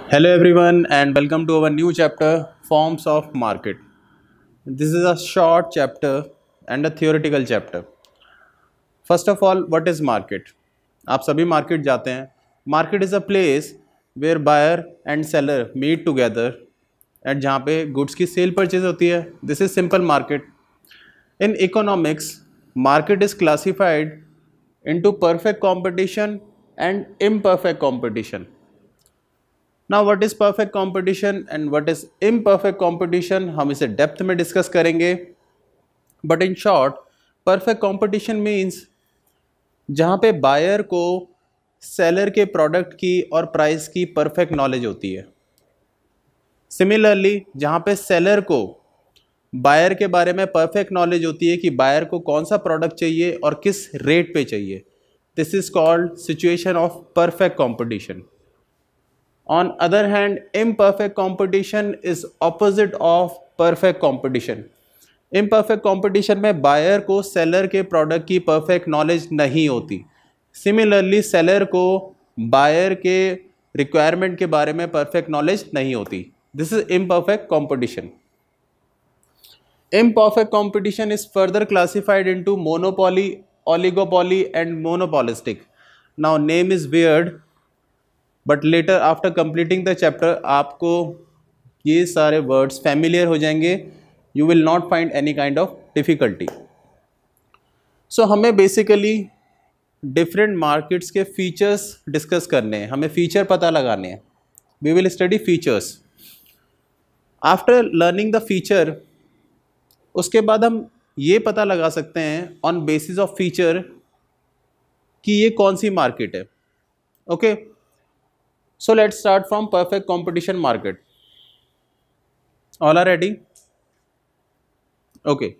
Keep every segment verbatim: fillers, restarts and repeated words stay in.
Hello everyone and welcome to our new chapter Forms of Market. This is a short chapter and a theoretical chapter. First of all, what is market? आप सभी market जाते हैं. Market is a place where buyer and seller meet together and जहाँ पे goods की sale purchase होती है. This is simple market. In economics, market is classified into perfect competition and imperfect competition. Now what is perfect competition and what is imperfect competition हम इसे depth में discuss करेंगे. But in short, perfect competition means जहाँ पे buyer को seller के product की और प्राइस की परफेक्ट नॉलेज होती है. सिमिलरली जहाँ पे सेलर को बायर के बारे में परफेक्ट नॉलेज होती है कि बायर को कौन सा प्रोडक्ट चाहिए और किस रेट पे चाहिए. This is called situation of perfect competition. On other hand, imperfect competition is opposite of perfect competition. Imperfect competition में buyer को seller के product की perfect knowledge नहीं होती. Similarly, seller को buyer के requirement के बारे में perfect knowledge नहीं होती. This is imperfect competition. Imperfect competition is further classified into monopoly, oligopoly and monopolistic. Now name is weird. But later after completing the chapter आपको ये सारे वर्ड्स फैमिलियर हो जाएंगे. You will not find any kind of difficulty. So हमें basically different markets के features discuss करने हैं. हमें फीचर पता लगाने हैं. We will study features. After learning the feature, उसके बाद हम ये पता लगा सकते हैं ऑन बेसिस ऑफ फीचर कि ये कौन सी मार्केट है. Okay okay? So let's start from perfect competition market. All are ready? Okay.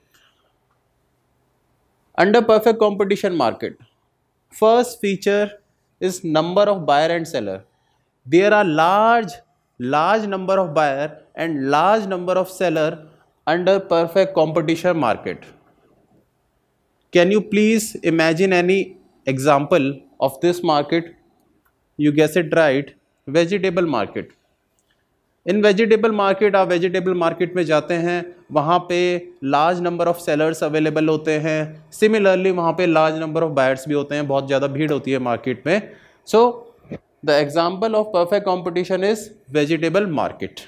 Under perfect competition market, first feature is number of buyer and seller. There are large, large number of buyer and large number of seller under perfect competition market. Can you please imagine any example of this market? You guess it right. Vegetable market. In vegetable market आप vegetable market में जाते हैं, वहाँ पे large number of sellers available होते हैं. Similarly वहाँ पे लार्ज नंबर ऑफ बायर्स भी होते हैं. बहुत ज़्यादा भीड़ होती है मार्केट में. So the example of perfect competition is vegetable market.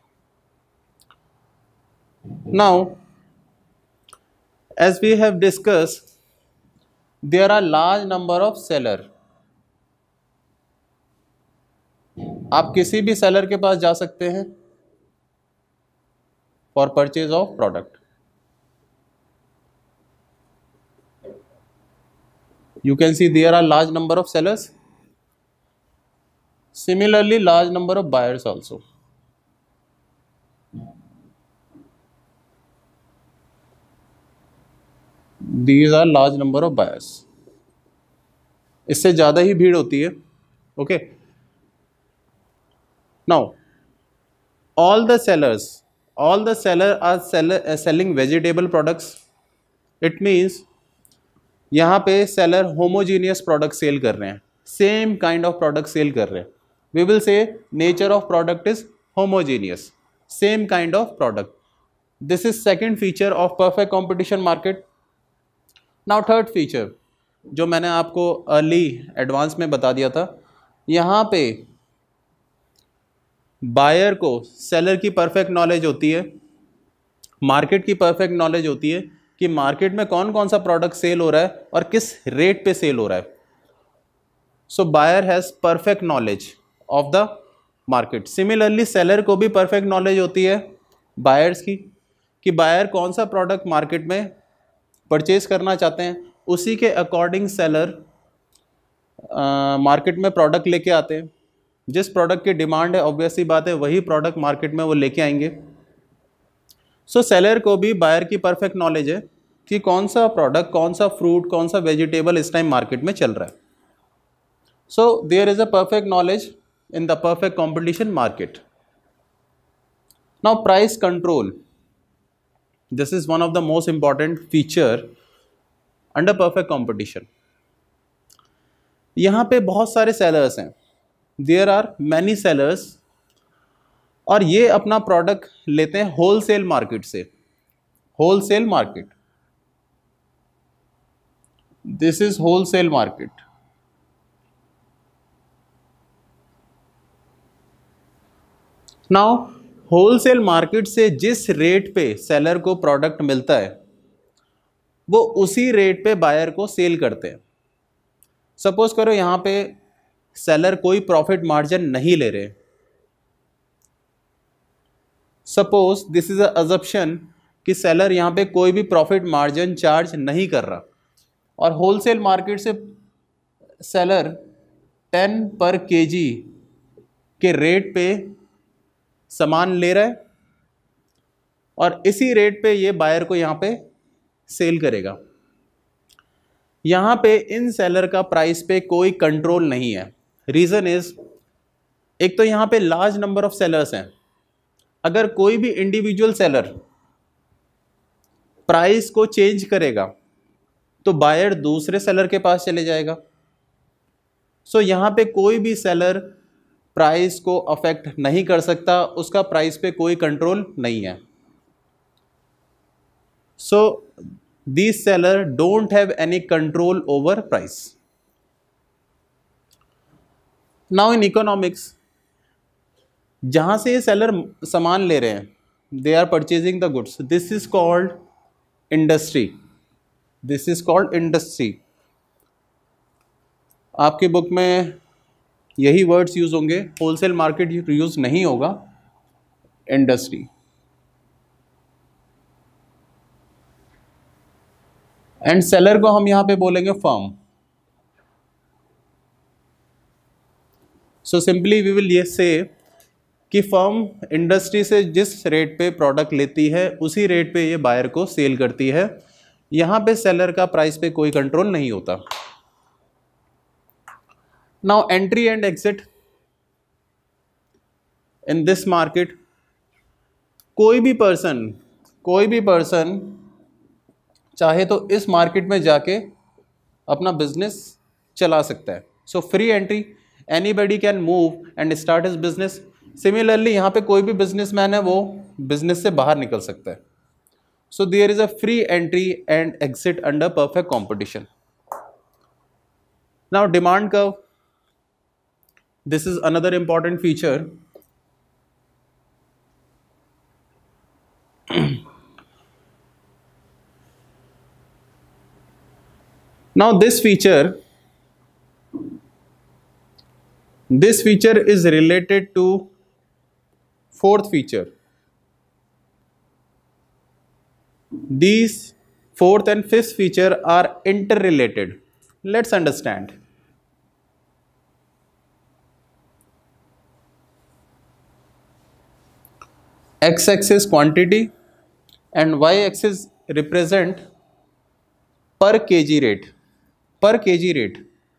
Now as we have discuss, there are large number of seller. आप किसी भी सेलर के पास जा सकते हैं for purchase of product. You can see there are large number of sellers. Similarly large number of buyers also. These are large number of buyers. इससे ज्यादा ही भीड़ होती है. Okay okay? Now, all the sellers, all the seller are seller, uh, selling vegetable products. It means यहाँ पे seller homogeneous product sale कर रहे हैं, same kind of product sale कर रहे हैं. We will say nature of product is homogeneous, same kind of product. This is second feature of perfect competition market. Now third feature, जो मैंने आपको early advance में बता दिया था, यहाँ पे बायर को सेलर की परफेक्ट नॉलेज होती है, मार्केट की परफेक्ट नॉलेज होती है कि मार्केट में कौन कौन सा प्रोडक्ट सेल हो रहा है और किस रेट पे सेल हो रहा है. So buyer has perfect knowledge of the market. Similarly seller को भी परफेक्ट नॉलेज होती है बायर्स की कि बायर कौन सा प्रोडक्ट मार्केट में परचेज करना चाहते हैं. उसी के अकॉर्डिंग सेलर मार्केट में प्रोडक्ट लेके आते हैं. जिस प्रोडक्ट की डिमांड है ऑब्वियसली बात है वही प्रोडक्ट मार्केट में वो लेके आएंगे. सो सेलर को भी बायर की परफेक्ट नॉलेज है कि कौन सा प्रोडक्ट, कौन सा फ्रूट, कौन सा वेजिटेबल इस टाइम मार्केट में चल रहा है. So there is a perfect knowledge in the perfect competition market. Now price control. This is one of the most important feature under perfect competition. यहाँ पे बहुत सारे सेलर्स हैं. There are many sellers और ये अपना प्रोडक्ट लेते हैं होलसेल मार्केट से, wholesale market, this is wholesale market. Now wholesale market से जिस रेट पे सेलर को प्रोडक्ट मिलता है वो उसी रेट पे बायर को सेल करते हैं। सपोज करो यहां पे सेलर कोई प्रॉफिट मार्जिन नहीं ले रहे, सपोज दिस इज अजप्शन कि सेलर यहां पे कोई भी प्रॉफिट मार्जिन चार्ज नहीं कर रहा और होलसेल मार्केट से सेलर टेन पर केजी के रेट पे सामान ले रहा है और इसी रेट पे ये बायर को यहां पे सेल करेगा। यहां पे इन सेलर का प्राइस पे कोई कंट्रोल नहीं है। रीजन इज, एक तो यहां पे लार्ज नंबर ऑफ सेलर्स हैं, अगर कोई भी इंडिविजुअल सेलर प्राइस को चेंज करेगा तो बायर दूसरे सेलर के पास चले जाएगा। सो so, यहां पे कोई भी सेलर प्राइस को अफेक्ट नहीं कर सकता, उसका प्राइस पे कोई कंट्रोल नहीं है। सो these seller don't have any control over price. Now in economics, जहां से ये सेलर सामान ले रहे हैं, they are purchasing the goods, this is called industry, this is called industry। आपकी बुक में यही वर्ड्स यूज होंगे, होलसेल मार्केट यूज नहीं होगा, इंडस्ट्री। एंड सेलर को हम यहां पे बोलेंगे firm. So simply we will ये से कि फर्म इंडस्ट्री से जिस रेट पे प्रोडक्ट लेती है उसी रेट पे ये बायर को सेल करती है। यहां पे सेलर का प्राइस पे कोई कंट्रोल नहीं होता। Now entry and exit in this market, कोई भी पर्सन कोई भी पर्सन चाहे तो इस मार्केट में जाके अपना बिजनेस चला सकता है। So free entry, anybody can move and start his business. Similarly यहाँ पे कोई भी बिजनेसमैन है वो बिजनेस से बाहर निकल सकता है। So there is a free entry and exit under perfect competition. Now demand curve, this is another important feature. Now this feature, this feature is related to fourth feature. These fourth and fifth feature are interrelated. Let's understand. X-axis quantity and Y-axis represent per kg rate. Per kg rate,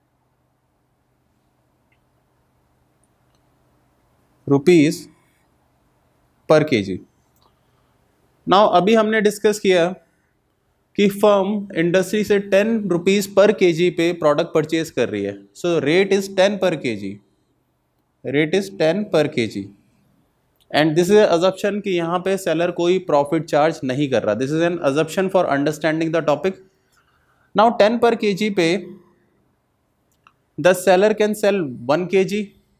rupees per kg. Now अभी हमने discuss किया कि firm industry से ten rupees per kg पे product purchase कर रही है। So rate is ten per kg, rate is ten per kg and this is assumption कि यहाँ पे सेलर कोई प्रॉफिट चार्ज नहीं कर रहा। This is an assumption for understanding the topic. Now ten per kg पे the seller can sell one kg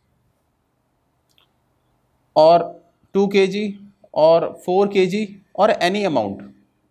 or two kg or four kg or any amount।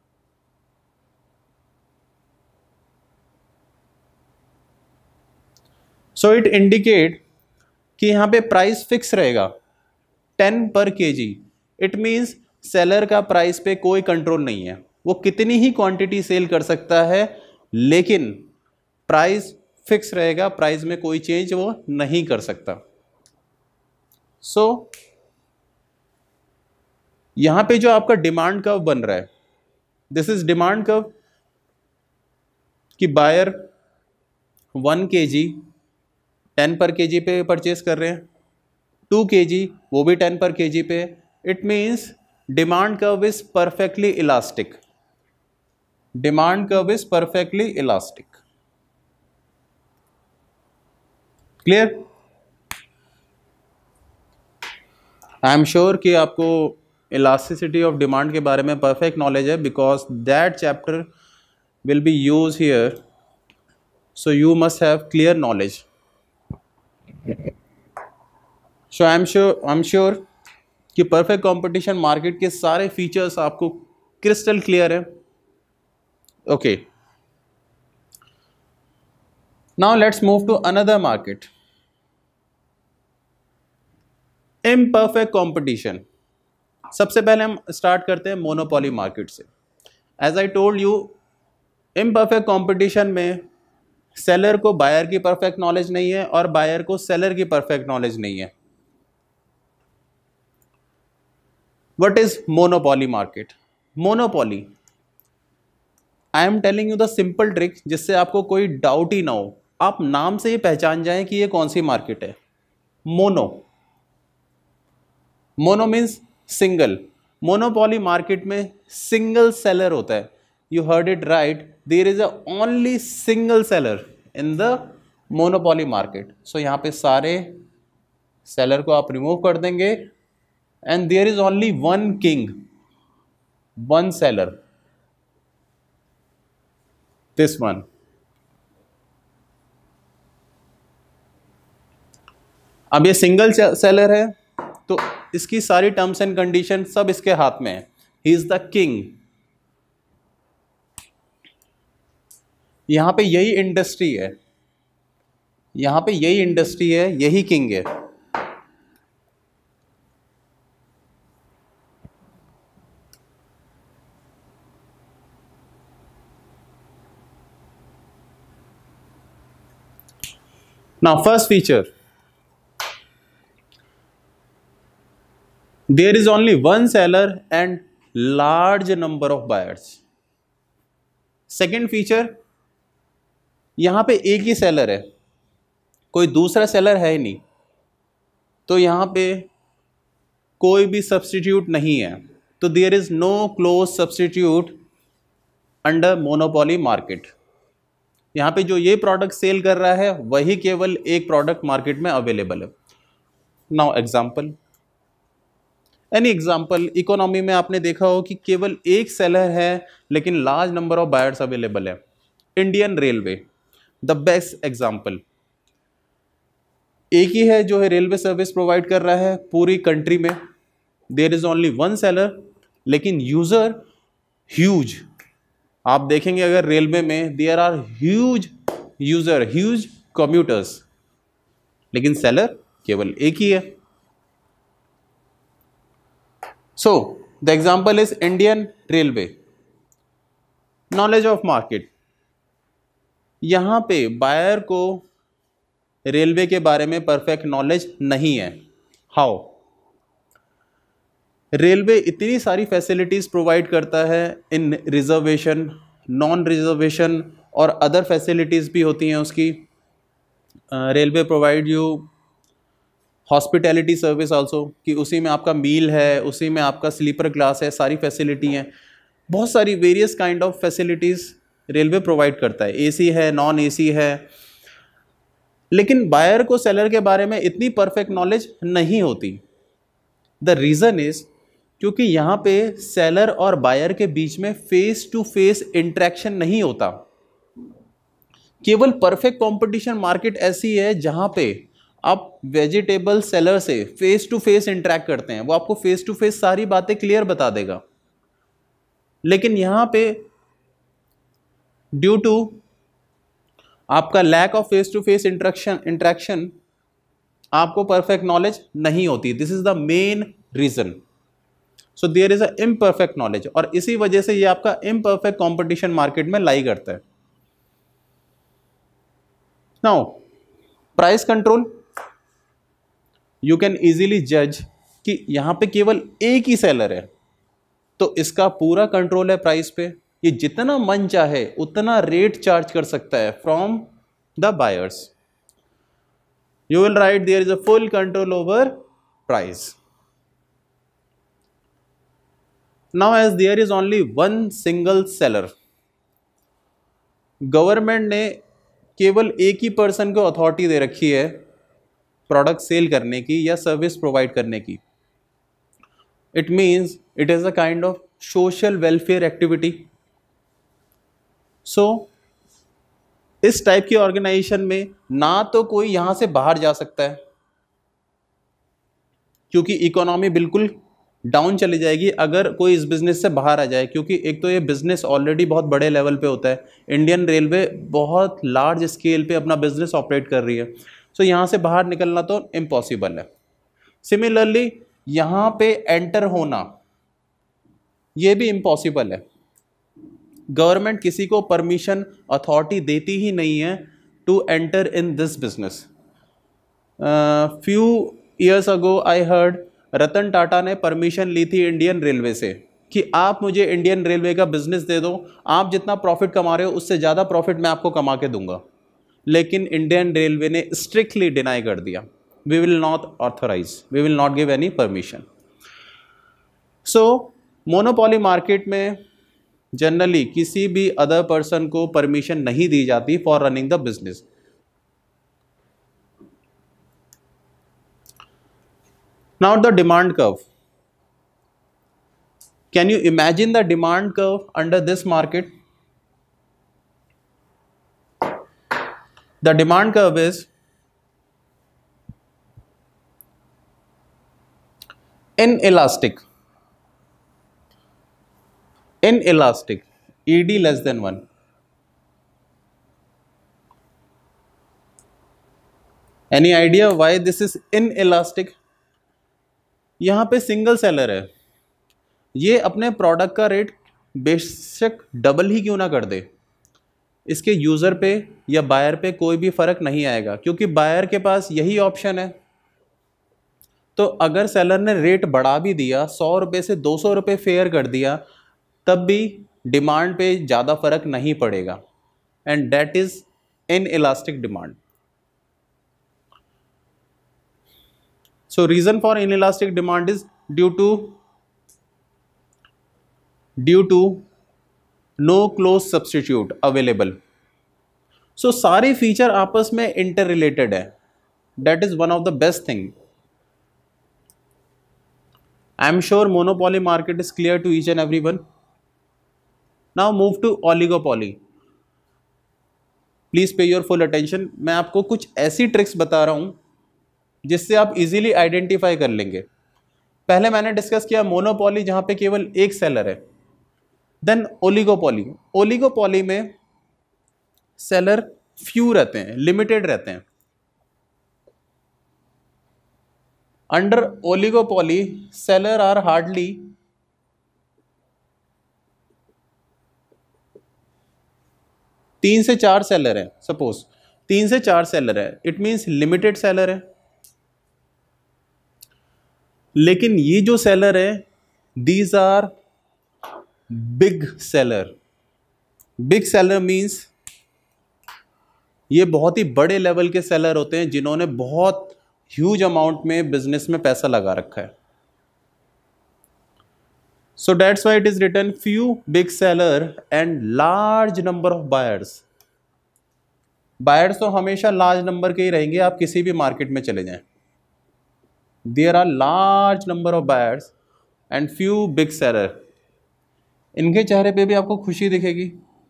So it indicate कि यहाँ पे price fix रहेगा ten per kg. It means seller का price पे कोई control नहीं है, वो कितनी ही क्वांटिटी सेल कर सकता है लेकिन प्राइस फिक्स रहेगा, प्राइस में कोई चेंज वो नहीं कर सकता। सो so, यहां पे जो आपका डिमांड कर्व बन रहा है, दिस इज डिमांड कर्व कि buyer one kg ten पर के जी पे परचेस कर रहे हैं, टू के जी वो भी टेन पर के जी पे। It means demand curve is perfectly elastic, demand curve is perfectly elastic. Clear? I am sure कि आपको इलास्टिसिटी ऑफ डिमांड के बारे में परफेक्ट नॉलेज है, because that chapter will be use here, so you must have clear knowledge. So I am sure I am sure कि perfect competition market के सारे features आपको क्रिस्टल क्लियर है. Okay, now let's move to another market, imperfect competition. सबसे पहले हम start करते हैं मोनोपोली मार्केट से. As I told you, imperfect competition में सेलर को बायर की परफेक्ट नॉलेज नहीं है और बायर को सेलर की परफेक्ट नॉलेज नहीं है. What is monopoly market? Monopoly, I am telling you the simple trick जिससे आपको कोई डाउट ही ना हो, आप नाम से ही पहचान जाएं कि ये कौन सी मार्केट है. Mono, mono means single. Monopoly market में सिंगल सेलर होता है. You heard it right, there is a only single seller in the monopoly market. So यहां पे सारे सेलर को आप रिमूव कर देंगे and there is only one king, one seller, this one. अब ये सिंगल सेलर है तो इसकी सारी टर्म्स एंड कंडीशन सब इसके हाथ में है. He is the king. यहां पे यही इंडस्ट्री है, यहां पे यही इंडस्ट्री है, यही किंग है. Now first feature, there is only one seller and large number of buyers. Second feature, यहां पे एक ही सेलर है, कोई दूसरा सेलर है ही नहीं, तो यहां पे कोई भी सब्सटीट्यूट नहीं है. तो there is no close substitute under monopoly market. यहां पे जो ये प्रोडक्ट सेल कर रहा है वही केवल एक प्रोडक्ट मार्केट में अवेलेबल है. Now example, any example, economy में आपने देखा हो कि केवल एक सेलर है लेकिन large number of buyers available है. Indian railway, the best example. एक ही है जो है रेलवे सर्विस प्रोवाइड कर रहा है पूरी कंट्री में. There is only one seller लेकिन यूजर ह्यूज. आप देखेंगे अगर रेलवे में there are huge user, huge commuters, लेकिन सेलर केवल एक ही है. So the example is Indian Railway. Knowledge of market. यहां पे बायर को रेलवे के बारे में परफेक्ट नॉलेज नहीं है. हाउ? रेलवे इतनी सारी फैसिलिटीज प्रोवाइड करता है इन रिजर्वेशन, नॉन रिजर्वेशन और अदर फैसिलिटीज भी होती हैं उसकी. Railway provide you hospitality service also, कि उसी में आपका मील है, उसी में आपका स्लीपर क्लास है, सारी फैसिलिटी हैं. बहुत सारी various kind of facilities railway provide करता है. एसी है, नॉन एसी है. लेकिन बायर को सेलर के बारे में इतनी परफेक्ट नॉलेज नहीं होती. द रीज़न इज़ क्योंकि यहाँ पे सेलर और बायर के बीच में फेस टू फेस इंटरेक्शन नहीं होता. केवल परफेक्ट कंपटीशन मार्केट ऐसी है जहाँ पे आप वेजिटेबल सेलर से फेस टू फेस इंटरेक्ट करते हैं, वो आपको फेस टू फेस सारी बातें क्लियर बता देगा. लेकिन यहां पे ड्यू टू आपका lack of face to face interaction interaction आपको परफेक्ट नॉलेज नहीं होती. This is the main reason. So there is a imperfect knowledge, और इसी वजह से ये आपका इम्परफेक्ट कंपटीशन मार्केट में लाई करता है. Now price control, you can easily जज कि यहां पे केवल एक ही सेलर है तो इसका पूरा कंट्रोल है प्राइस पे. ये जितना मन चाहे उतना रेट चार्ज कर सकता है from the buyers. You will write there is a full control over price. Now as there is only one single seller, government ने केवल एक ही पर्सन को अथॉरिटी दे रखी है प्रोडक्ट सेल करने की या सर्विस प्रोवाइड करने की. It means it is a kind of social welfare activity. So इस टाइप की ऑर्गेनाइजेशन में ना तो कोई यहां से बाहर जा सकता है, क्योंकि इकोनॉमी बिल्कुल डाउन चली जाएगी अगर कोई इस बिजनेस से बाहर आ जाए, क्योंकि एक तो ये बिजनेस ऑलरेडी बहुत बड़े लेवल पे होता है, इंडियन रेलवे बहुत लार्ज स्केल पे अपना बिजनेस ऑपरेट कर रही है, सो यहाँ से बाहर निकलना तो इम्पॉसिबल है। सिमिलरली यहाँ पे एंटर होना ये भी इम्पॉसिबल है। गवर्नमेंट किसी को परमिशन अथॉरिटी देती ही नहीं है to enter in this business. Few years ago I heard Ratan Tata ने परमिशन ली थी इंडियन रेलवे से कि आप मुझे इंडियन रेलवे का बिजनेस दे दो, आप जितना प्रॉफिट कमा रहे हो उससे ज़्यादा प्रॉफिट मैं आपको कमा के दूंगा, लेकिन इंडियन रेलवे ने स्ट्रिक्टली डिनाई कर दिया, we will not authorise, we will not give any permission. So monopoly market में जनरली किसी भी अदर पर्सन को परमिशन नहीं दी जाती for running the business. Now the demand curve. Can you imagine the demand curve under this market? The demand curve is inelastic. Inelastic. E D less than one. Any idea why this is inelastic? यहाँ पे single seller है, ये अपने product का rate बेशक double ही क्यों ना कर दे, इसके यूज़र पे या बायर पे कोई भी फ़र्क नहीं आएगा, क्योंकि बायर के पास यही ऑप्शन है। तो अगर सेलर ने रेट बढ़ा भी दिया, सौ रुपये से दो सौ रुपये फेयर कर दिया, तब भी डिमांड पे ज़्यादा फ़र्क नहीं पड़ेगा, and that is inelastic demand. So reason for inelastic demand is due to due to no close substitute available. So सारे फीचर आपस में इंटर रिलेटेड है, that is one of the best thing. I am sure monopoly market is clear to each and everyone. Now move to oligopoly. Please pay your full attention. मैं आपको कुछ ऐसी tricks बता रहा हूँ जिससे आप इजीली आइडेंटिफाई कर लेंगे। पहले मैंने डिस्कस किया मोनोपोली जहां पे केवल एक सेलर है, देन ओलिगोपोली। ओलिगोपोली में सेलर फ्यू रहते हैं, लिमिटेड रहते हैं। Under oligopoly seller are hardly तीन से चार सेलर है, सपोज तीन से चार सेलर है, इट मींस लिमिटेड सेलर है। लेकिन ये जो सेलर है these are big seller. Big seller means ये बहुत ही बड़े लेवल के सेलर होते हैं जिन्होंने बहुत ह्यूज अमाउंट में बिजनेस में पैसा लगा रखा है। So that's why it is written few big seller and large number of buyers. Buyers तो हमेशा लार्ज नंबर के ही रहेंगे, आप किसी भी मार्केट में चले जाएं। There are large number of buyers and few big seller. इनके चेहरे पे भी आपको खुशी दिखेगी,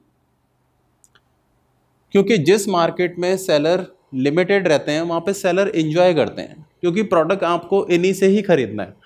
क्योंकि जिस मार्केट में सेलर लिमिटेड रहते हैं वहाँ पे सेलर एंजॉय करते हैं, क्योंकि प्रोडक्ट आपको इन्हीं से ही खरीदना है।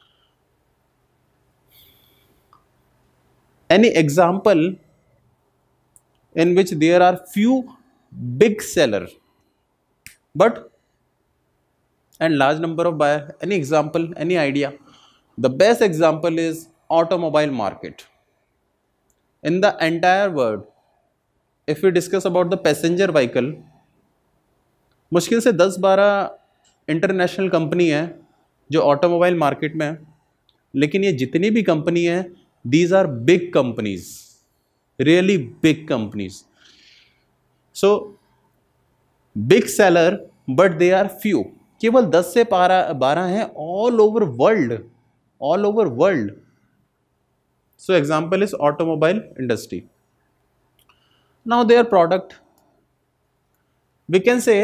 Any example in which there are few big seller but and large number of buyer? Any example, any idea? The best example is automobile market. In the entire world, if we discuss about the passenger vehicle, मुश्किल से दस बारह international company है जो automobile market में है, लेकिन ये जितनी भी कंपनी है these are big companies, really big companies. So big seller but they are few, केवल दस से बारह बारह हैं all over world, all over world. So example is automobile industry. Now their product, we can say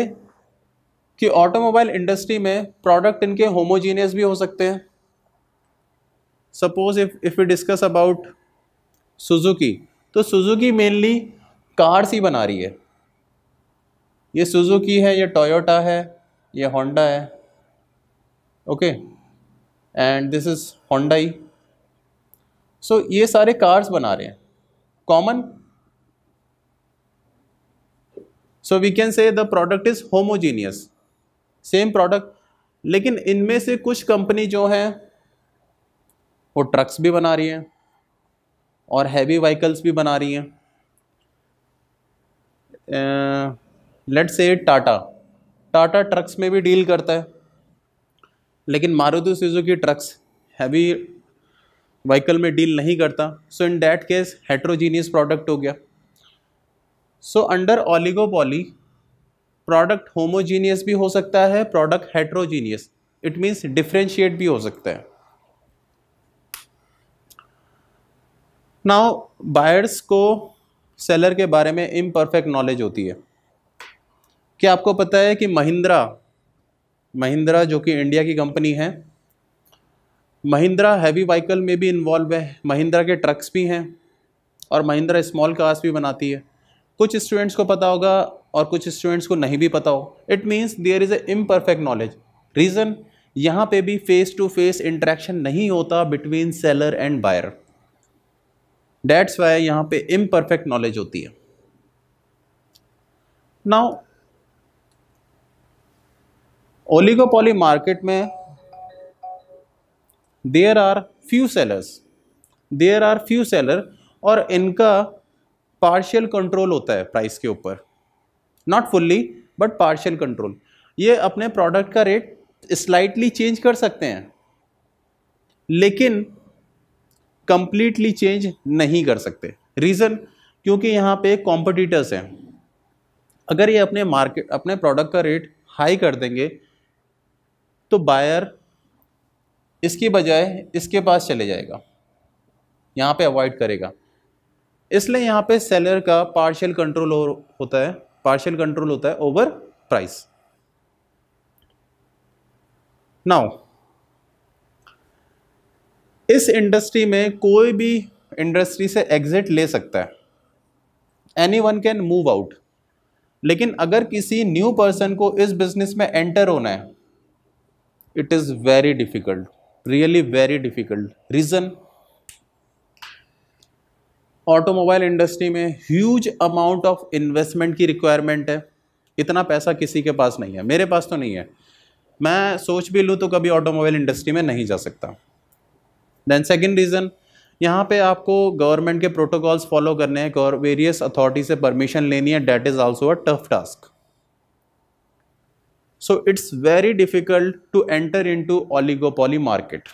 कि automobile industry में product इनके homogeneous भी हो सकते हैं, suppose if if we discuss about Suzuki, तो सुजुकी मेनली कार्स ही बना रही है। ये सुजुकी है, ये टोयोटा है, ये होंडा है, okay, and this is Hyundai. So ये सारे कार्स बना रहे हैं common, so we can say the product is homogeneous, same product. लेकिन इनमें से कुछ कंपनी जो हैं वो ट्रक्स भी बना रही हैं और हैवी व्हीकल्स भी बना रही हैं। Let's say Tata, Tata trucks में भी डील करता है, लेकिन Maruti Suzuki trucks heavy vehicle में डील नहीं करता। So in that case heterogeneous product हो गया। So under oligopoly product homogeneous भी हो सकता है, product heterogeneous, it means differentiate भी हो सकता है। नाउ बायर्स को सेलर के बारे में इम्परफेक्ट नॉलेज होती है। क्या आपको पता है कि महिंद्रा महिंद्रा जो कि इंडिया की कंपनी है, महिंद्रा हैवी व्हीकल में भी इन्वॉल्व है, महिंद्रा के ट्रक्स भी हैं और महिंद्रा स्मॉल कार्स भी बनाती है। कुछ स्टूडेंट्स को पता होगा और कुछ स्टूडेंट्स को नहीं भी पता हो। It means there is a imperfect knowledge. Reason, यहाँ पे भी फेस टू फेस इंटरेक्शन नहीं होता between seller and buyer, that's why यहाँ पे इम्परफेक्ट नॉलेज होती है। नाउ ओलिगोपॉली मार्केट में there are few sellers there are few seller और इनका पार्शियल कंट्रोल होता है प्राइस के ऊपर, not fully but partial control. ये अपने प्रोडक्ट का रेट स्लाइटली चेंज कर सकते हैं लेकिन कंप्लीटली चेंज नहीं कर सकते। रीज़न, क्योंकि यहाँ पे कॉम्पिटिटर्स हैं। अगर ये अपने मार्केट अपने प्रोडक्ट का रेट हाई कर देंगे तो बायर इसकी बजाय इसके पास चले जाएगा, यहाँ पे अवॉइड करेगा। इसलिए यहाँ पे सेलर का पार्शियल कंट्रोल होता है पार्शियल कंट्रोल होता है ओवर प्राइस। नाउ इस इंडस्ट्री में कोई भी इंडस्ट्री से एग्जिट ले सकता है, any one can move out. लेकिन अगर किसी न्यू पर्सन को इस बिजनेस में एंटर होना है, it is very difficult, really very difficult. Reason, automobile industry में ह्यूज अमाउंट ऑफ इन्वेस्टमेंट की रिक्वायरमेंट है। इतना पैसा किसी के पास नहीं है, मेरे पास तो नहीं है। मैं सोच भी लूँ तो कभी ऑटोमोबाइल इंडस्ट्री में नहीं जा सकता। देन सेकेंड रीज़न, यहाँ पे आपको गवर्नमेंट के प्रोटोकॉल्स फॉलो करने हैं और वेरियस अथॉरिटी से परमिशन लेनी है, that is also a tough task. So it's very difficult to enter into oligopoly market.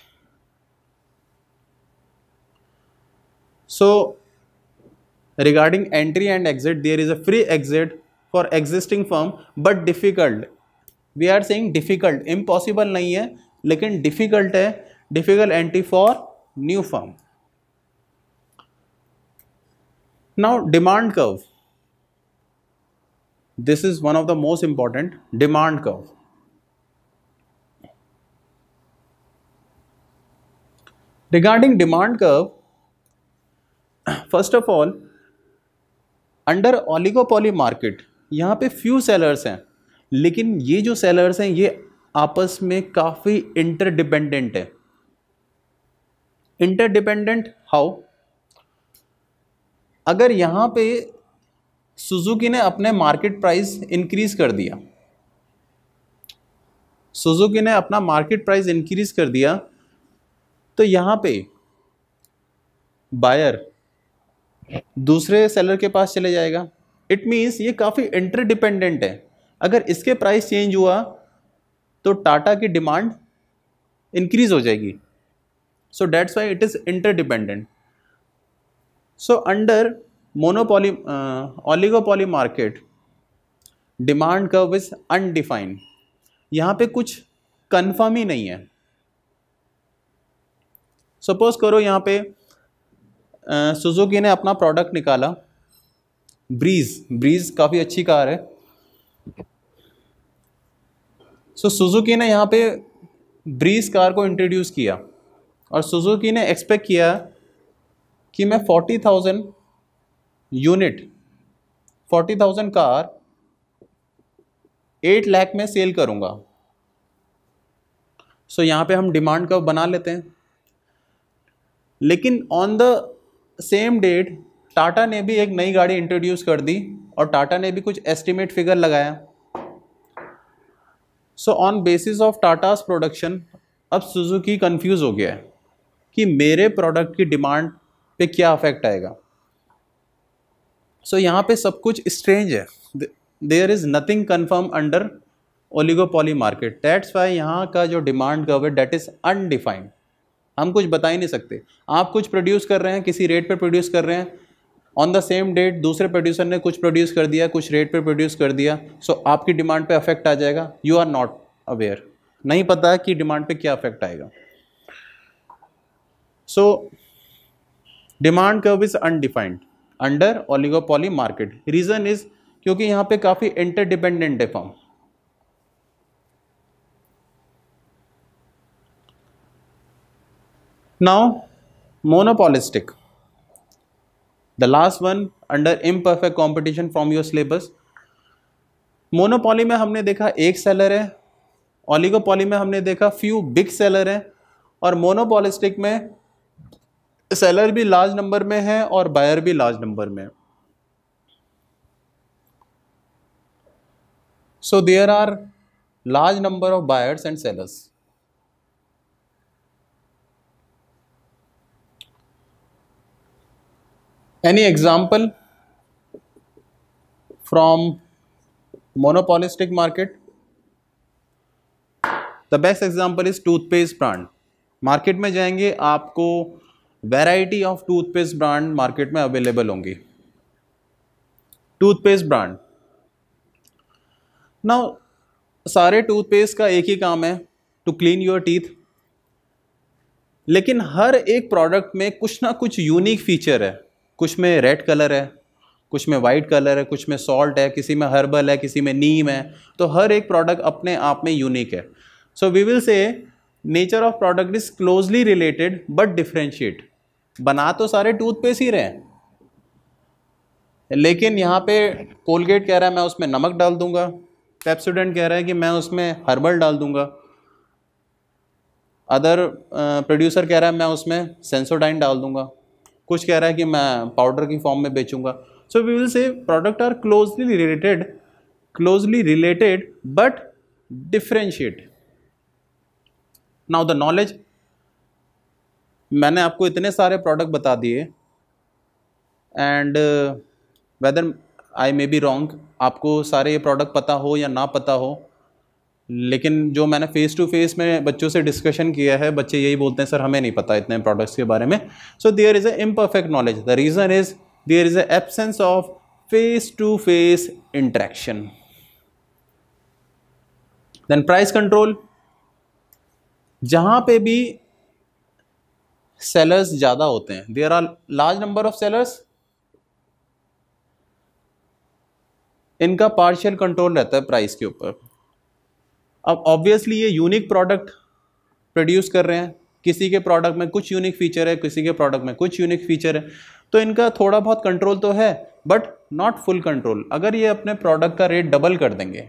So regarding entry and exit, there is a free exit for existing firm but difficult, we are saying difficult, impossible नहीं है लेकिन difficult है, difficult entry for new firm. Now demand curve, this is one of the most important, demand curve. Regarding demand curve, first of all under oligopoly market यहाँ पे few sellers हैं, लेकिन ये जो सेलर्स हैं ये आपस में काफ़ी इंटरडिपेंडेंट है। Interdependent how? अगर यहाँ पे सुजुकी ने अपने मार्केट प्राइस इंक्रीज कर दिया सुजुकी ने अपना मार्केट प्राइस इंक्रीज कर दिया तो यहाँ पे बायर दूसरे सेलर के पास चले जाएगा। इट मीन्स ये काफ़ी इंटरडिपेंडेंट है। अगर इसके प्राइस चेंज हुआ तो टाटा की डिमांड इंक्रीज हो जाएगी। So that's why it is interdependent. So under monopoly oligopoly market demand curve is undefined, यहाँ पे कुछ कंफर्म ही नहीं है। सपोज करो यहाँ पे सुजुकी uh, ने अपना प्रोडक्ट निकाला, ब्रीज ब्रीज काफ़ी अच्छी कार है। सो so, सुजुकी ने यहाँ पे ब्रीज कार को इंट्रोड्यूस किया और सुजुकी ने एक्सपेक्ट किया कि मैं forty thousand unit, forty thousand car at lakh में सेल करूंगा। सो so, यहाँ पे हम डिमांड कर्व बना लेते हैं। लेकिन on the same date Tata ने भी एक नई गाड़ी इंट्रोड्यूस कर दी और टाटा ने भी कुछ एस्टिमेट फिगर लगाया। So on basis of Tata's production अब सुजुकी कंफ्यूज हो गया है कि मेरे प्रोडक्ट की डिमांड पे क्या अफेक्ट आएगा। सो so, यहाँ पे सब कुछ स्ट्रेंज है, there is nothing confirm under oligopoly market, that's why यहाँ का जो डिमांड कर्व है डेट इज अनडिफाइंड, हम कुछ बता ही नहीं सकते। आप कुछ प्रोड्यूस कर रहे हैं, किसी रेट पे प्रोड्यूस कर रहे हैं, ऑन द सेम डेट दूसरे प्रोड्यूसर ने कुछ प्रोड्यूस कर दिया, कुछ रेट पे प्रोड्यूस कर दिया, सो so आपकी डिमांड पे अफेक्ट आ जाएगा। यू आर नॉट अवेयर, नहीं पता है कि डिमांड पे क्या अफेक्ट आएगा। So demand curve is undefined under oligopoly market. Reason is क्योंकि यहाँ पे काफी इंटरडिपेंडेंट है firm. Now monopolistic, the last one under imperfect competition from your syllabus. Monopoly में हमने देखा एक सेलर है, ओलिगोपॉली में हमने देखा फ्यू बिग सेलर है, और मोनोपॉलिस्टिक में सेलर भी लार्ज नंबर में है और बायर भी लार्ज नंबर में है। So there are large number of buyers and sellers. Any example from monopolistic market? The best example is toothpaste brand. Market में जाएंगे आपको variety of toothpaste brand market में अवेलेबल होंगी। टूथपेस्ट ब्रांड, नाउ सारे toothpaste का एक ही काम है, टू क्लीन योर टीथ, लेकिन हर एक प्रोडक्ट में कुछ ना कुछ यूनिक फीचर है। कुछ में रेड कलर है, कुछ में वाइट कलर है, कुछ में सॉल्ट है, किसी में हर्बल है, किसी में नीम है, तो हर एक प्रोडक्ट अपने आप में यूनिक है। So we will say nature of product is closely related but differentiate. बना तो सारे टूथपेस्ट ही रहे हैं, लेकिन यहाँ पे कोलगेट कह रहा है मैं उसमें नमक डाल दूंगा, पेप्सोडेंट कह रहा है कि मैं उसमें हर्बल डाल दूंगा, अदर प्रोड्यूसर कह रहा है मैं उसमें सेंसोडाइन डाल दूंगा, कुछ कह रहा है कि मैं पाउडर की फॉर्म में बेचूंगा। So we will say product are closely related, closely related but differentiate. Now the knowledge, मैंने आपको इतने सारे प्रोडक्ट बता दिए and whether I may be wrong, आपको सारे ये प्रोडक्ट पता हो या ना पता हो, लेकिन जो मैंने फेस टू फेस में बच्चों से डिस्कशन किया है, बच्चे यही बोलते हैं सर हमें नहीं पता इतने प्रोडक्ट्स के बारे में। So there is a imperfect knowledge, the reason is there is a absence of face to face interaction. Then price control, जहां पे भी सेलर्स ज्यादा होते हैं, there are large number of sellers, इनका पार्शियल कंट्रोल रहता है प्राइस के ऊपर। अब ऑब्वियसली ये यूनिक प्रोडक्ट प्रोड्यूस कर रहे हैं, किसी के प्रोडक्ट में कुछ यूनिक फीचर है, किसी के प्रोडक्ट में कुछ यूनिक फीचर है, तो इनका थोड़ा बहुत कंट्रोल तो है बट नॉट फुल कंट्रोल। अगर ये अपने प्रोडक्ट का रेट डबल कर देंगे,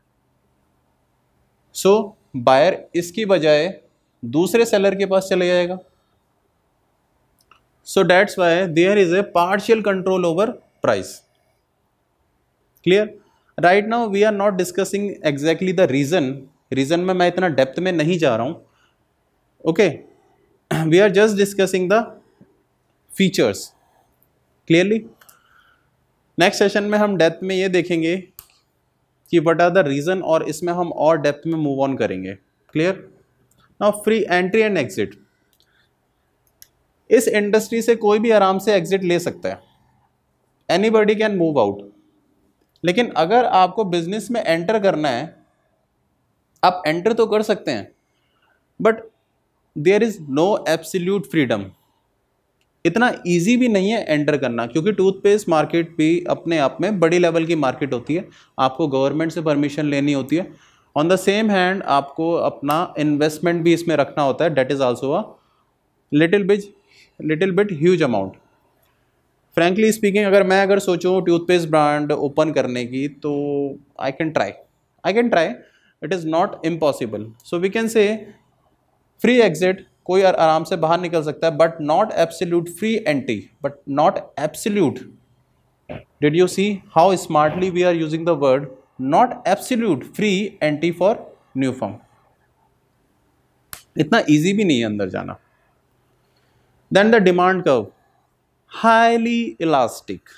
सो बायर इसकी बजाय दूसरे सेलर के पास चले जाएगा। So that's why there is a partial control over price. Clear? Right now we are not discussing exactly the reason, reason में मैं इतना डेप्थ में नहीं जा रहा हूं, okay, we are just discussing the features. Clearly? Next session में हम डेप्थ में ये देखेंगे कि व्हाट आर द रीजन, और इसमें हम और डेप्थ में मूव ऑन करेंगे। Clear? Now free entry and exit, इस इंडस्ट्री से कोई भी आराम से एग्जिट ले सकता है, एनीबॉडी कैन मूव आउट। लेकिन अगर आपको बिजनेस में एंटर करना है, आप एंटर तो कर सकते हैं but there is no absolute freedom. इतना इजी भी नहीं है एंटर करना, क्योंकि टूथपेस्ट मार्केट भी अपने आप में बड़ी लेवल की मार्केट होती है, आपको गवर्नमेंट से परमिशन लेनी होती है। ऑन द सेम हैंड आपको अपना इन्वेस्टमेंट भी इसमें रखना होता है, that is also a little bit little bit huge amount. Frankly speaking, अगर मैं अगर सोचूं टूथपेस्ट ब्रांड ओपन करने की, तो I can try, I can try, it is not impossible. So we can say free exit, कोई आराम से बाहर निकल सकता है, but not absolute free entry, but not absolute. Did you see how smartly we are using the word not absolute free entry for new firm. इतना easy भी नहीं है अंदर जाना। Then the demand curve, highly elastic.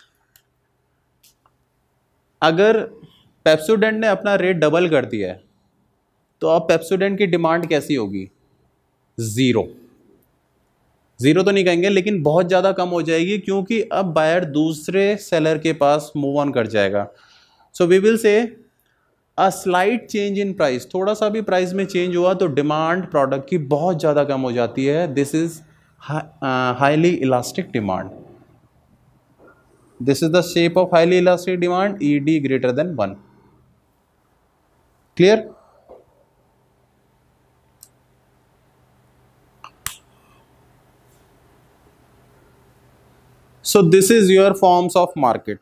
अगर Pepsodent ने अपना rate double कर दिया है, तो अब पेप्सोडेंट की डिमांड कैसी होगी? ज़ीरो। ज़ीरो तो नहीं कहेंगे, लेकिन बहुत ज़्यादा कम हो जाएगी, क्योंकि अब बायर दूसरे सेलर के पास मूव ऑन कर जाएगा। सो we will say a slight change in price, थोड़ा सा भी प्राइस में चेंज हुआ तो डिमांड प्रोडक्ट की बहुत ज़्यादा कम हो जाती है। This is highly elastic demand. This is the shape of highly elastic demand, E D greater than one. Clear? So this is your forms of market.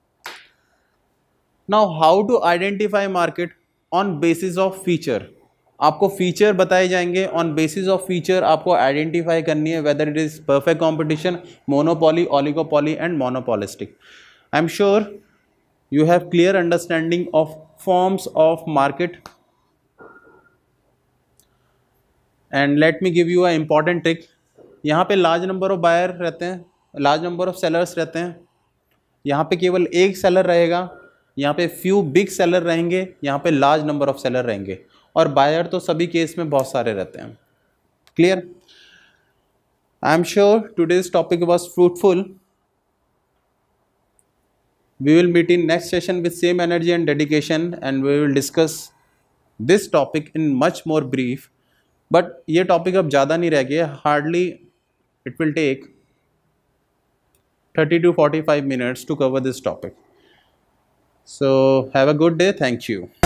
Now how to identify market? On basis of feature. आपको feature बताए जाएंगे, on basis of feature आपको identify करनी है whether it is perfect competition, monopoly, oligopoly and monopolistic. I am sure you have clear understanding of forms of market, and let me give you a important trick. यहाँ पे large number of buyer रहते हैं, large number of sellers रहते हैं, यहाँ पे केवल एक सेलर रहेगा, यहाँ पे फ्यू बिग सेलर रहेंगे, यहाँ पे लार्ज नंबर ऑफ सेलर रहेंगे, और बायर तो सभी केस में बहुत सारे रहते हैं। Clear? I am sure today's topic was fruitful. We will meet in next session with same energy and dedication, and we will discuss this topic in much more brief. But ये topic अब ज़्यादा नहीं रह गया, hardly it will take thirty to forty-five minutes to cover this topic. So have a good day. Thank you.